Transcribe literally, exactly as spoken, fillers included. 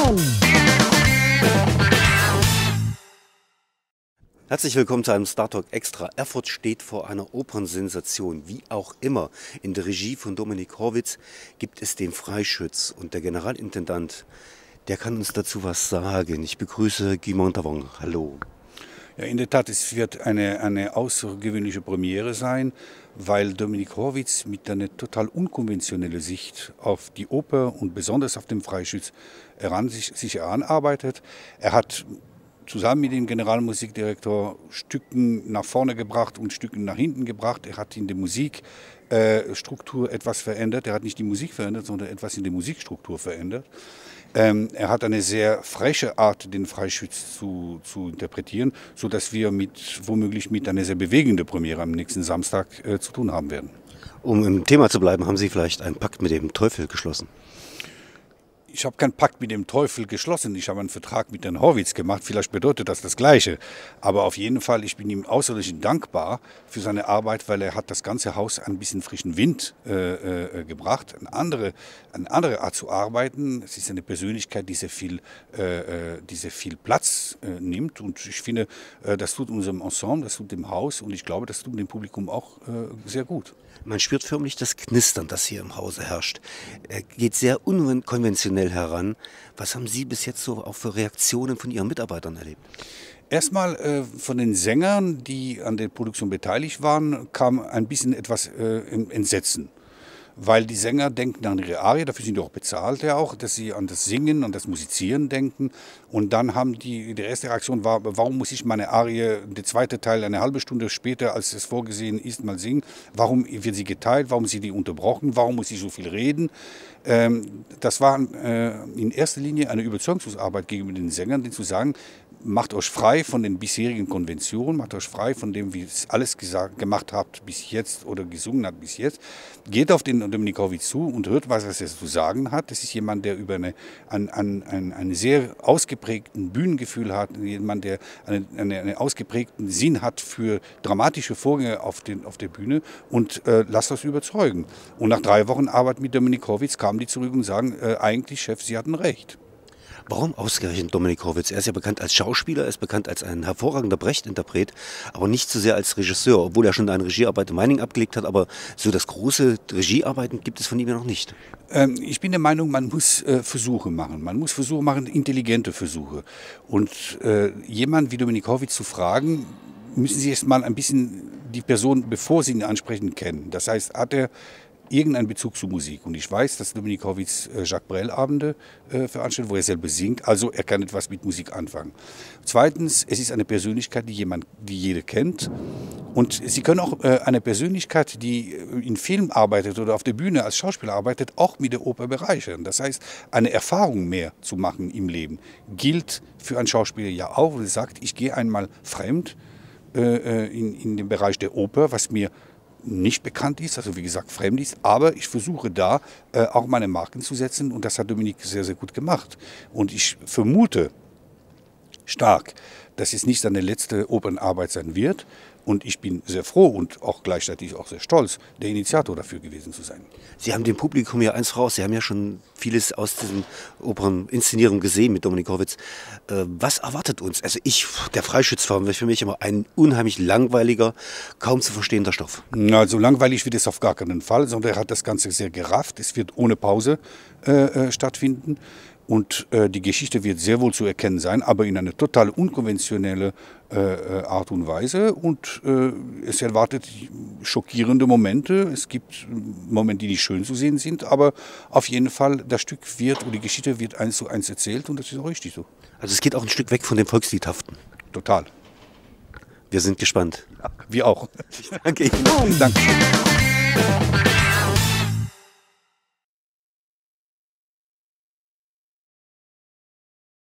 Herzlich willkommen zu einem Star Talk Extra. Erfurt steht vor einer Opernsensation. Wie auch immer, in der Regie von Dominik Horwitz gibt es den Freischütz. Und der Generalintendant, der kann uns dazu was sagen. Ich begrüße Guy Montavon. Hallo. Ja, in der Tat, es wird eine, eine außergewöhnliche Premiere sein, weil Dominik Horwitz mit einer total unkonventionellen Sicht auf die Oper und besonders auf den Freischütz heran, sich, sich heranarbeitet. Er hat zusammen mit dem Generalmusikdirektor Stücken nach vorne gebracht und Stücken nach hinten gebracht. Er hat in der Musikstruktur äh, etwas verändert. Er hat nicht die Musik verändert, sondern etwas in der Musikstruktur verändert. Ähm, er hat eine sehr freche Art, den Freischütz zu, zu interpretieren, sodass wir mit, womöglich mit einer sehr bewegenden Premiere am nächsten Samstag äh, zu tun haben werden. Um im Thema zu bleiben, haben Sie vielleicht einen Pakt mit dem Teufel geschlossen? Ich habe keinen Pakt mit dem Teufel geschlossen, ich habe einen Vertrag mit Herrn Horwitz gemacht, vielleicht bedeutet das das Gleiche. Aber auf jeden Fall, ich bin ihm außerordentlich dankbar für seine Arbeit, weil er hat das ganze Haus ein bisschen frischen Wind äh, äh, gebracht, eine andere, eine andere Art zu arbeiten. Es ist eine Persönlichkeit, die sehr viel, äh, die sehr viel Platz äh, nimmt und ich finde, äh, das tut unserem Ensemble, das tut dem Haus und ich glaube, das tut dem Publikum auch äh, sehr gut. Man spürt förmlich das Knistern, das hier im Hause herrscht. Er geht sehr unkonventionell heran. Was haben Sie bis jetzt so auch für Reaktionen von Ihren Mitarbeitern erlebt? Erstmal äh, von den Sängern, die an der Produktion beteiligt waren, kam ein bisschen etwas äh, Entsetzen. Weil die Sänger denken an ihre Arie, dafür sind die auch bezahlt ja auch, dass sie an das Singen, an das Musizieren denken. Und dann haben die, die erste Reaktion war, warum muss ich meine Arie, der zweite Teil eine halbe Stunde später, als es vorgesehen ist, mal singen? Warum wird sie geteilt? Warum sind die unterbrochen? Warum muss ich so viel reden? Ähm, das war äh, in erster Linie eine Überzeugungsarbeit gegenüber den Sängern, denen zu sagen, macht euch frei von den bisherigen Konventionen, macht euch frei von dem, wie ihr alles gesagt, gemacht habt bis jetzt oder gesungen habt bis jetzt. Geht auf den Dominik Horwitz zu und hört, was er zu sagen hat. Das ist jemand, der über eine, ein, ein, ein, einen sehr ausgeprägten Bühnengefühl hat, jemand, der einen, eine, einen ausgeprägten Sinn hat für dramatische Vorgänge auf, den, auf der Bühne und äh, lasst euch überzeugen. Und nach drei Wochen Arbeit mit Dominik Horwitz kamen die zurück und sagen, äh, eigentlich, Chef, Sie hatten recht. Warum ausgerechnet Dominik Horwitz? Er ist ja bekannt als Schauspieler, er ist bekannt als ein hervorragender Brecht-Interpret, aber nicht so sehr als Regisseur, obwohl er schon eine Regiearbeit in Meiningen abgelegt hat, aber so das große Regiearbeiten gibt es von ihm ja noch nicht. Ähm, ich bin der Meinung, man muss äh, Versuche machen. Man muss Versuche machen, intelligente Versuche. Und äh, jemand wie Dominik Horwitz zu fragen, müssen Sie erst mal ein bisschen die Person, bevor Sie ihn ansprechen, kennen. Das heißt, hat er irgendeinen Bezug zu Musik. Und ich weiß, dass Dominik Horwitz äh, Jacques Brel-Abende äh, veranstaltet, wo er selber singt. Also er kann etwas mit Musik anfangen. Zweitens, es ist eine Persönlichkeit, die jemand, die jeder kennt. Und Sie können auch äh, eine Persönlichkeit, die in Film arbeitet oder auf der Bühne als Schauspieler arbeitet, auch mit der Oper bereichern. Das heißt, eine Erfahrung mehr zu machen im Leben gilt für einen Schauspieler ja auch, wo er sagt, ich gehe einmal fremd äh, in, in den Bereich der Oper, was mir nicht bekannt ist, also wie gesagt fremd ist, aber ich versuche da äh, auch meine Marken zu setzen und das hat Dominik sehr, sehr gut gemacht. Und ich vermute stark, dass es nicht seine letzte Opernarbeit sein wird und ich bin sehr froh und auch gleichzeitig auch sehr stolz, der Initiator dafür gewesen zu sein. Sie haben dem Publikum ja eins voraus, Sie haben ja schon vieles aus diesen Operninszenierungen gesehen mit Dominik Horwitz. Äh, was erwartet uns? Also ich, der Freischütz war für mich immer ein unheimlich langweiliger, kaum zu verstehender Stoff. Na, so langweilig wird es auf gar keinen Fall, sondern er hat das Ganze sehr gerafft. Es wird ohne Pause äh, stattfinden. Und äh, die Geschichte wird sehr wohl zu erkennen sein, aber in eine total unkonventionelle äh, Art und Weise. Und äh, es erwartet schockierende Momente. Es gibt Momente, die nicht schön zu sehen sind, aber auf jeden Fall, das Stück wird, oder die Geschichte wird eins zu eins erzählt und das ist auch richtig so. Also es geht auch ein Stück weg von dem Volksliedhaften. Total. Wir sind gespannt. Ja, wir auch. Ich danke Ihnen. Dankeschön.